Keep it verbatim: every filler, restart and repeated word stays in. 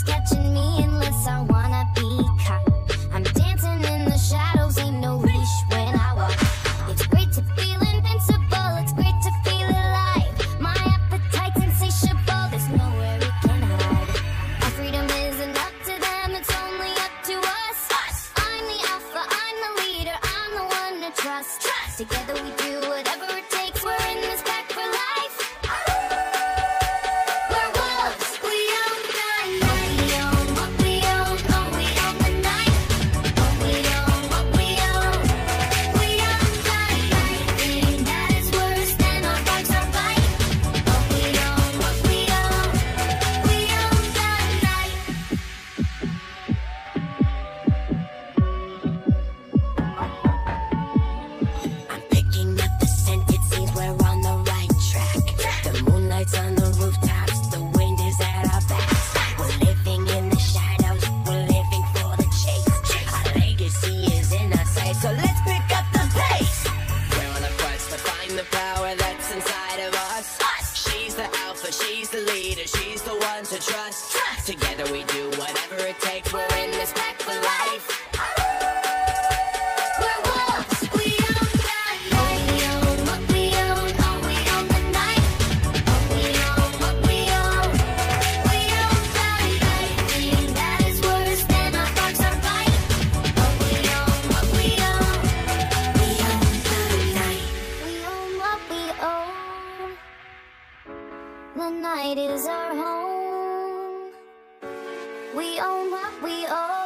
catching me unless I wanna be caught. I'm dancing in the shadows, ain't no leash when I walk. It's great to feel invincible, it's great to feel alive. My appetite's insatiable, there's nowhere we can hide. Our freedom isn't up to them, it's only up to us. I'm the alpha, I'm the leader, I'm the one to trust. Together we do whatever it takes, we're in this pack for life. We're wolves, we own the night. We own what we own, oh we own the night. Oh we own what we own, we own the night. Anything that is worse than our dogs are bite. Oh we own what we own, we own the night. I'm picking up the scent, it seems we're on the right track. The moonlight's on the rooftops, the wind is at our backs. We're living in the shadows, we're living for the chase. Our legacy is in our sight, so let's pick up the pace. We're on a quest to find the power that's inside of us. She's the alpha, she's the leader, she's the one to trust. Together we do whatever it takes, we're in this pack for life. We're wolves, we own the night. We own what we own, oh we own the night. Oh we own what we own, we own the night. Anything that is worse than our dogs are bite. Oh we own what we own, we own the night. We own what we own, the night is our home. We own what we own.